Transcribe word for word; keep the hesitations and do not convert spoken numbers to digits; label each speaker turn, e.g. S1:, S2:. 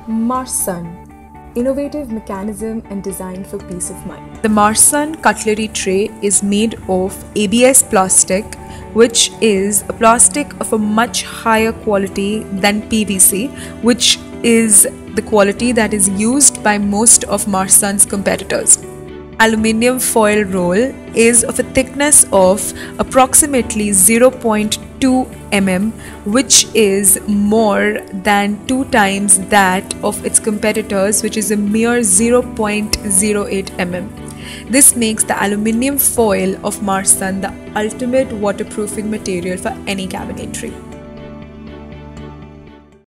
S1: Marsun. Innovative mechanism and design for peace of mind.
S2: The Marsun cutlery tray is made of A B S plastic, which is a plastic of a much higher quality than P V C, which is the quality that is used by most of Marsun's competitors. Aluminium foil roll is of a thickness of approximately zero point two millimeters, which is more than two times that of its competitors, which is a mere zero point zero eight millimeters. This makes the aluminium foil of Marsun the ultimate waterproofing material for any cabinetry.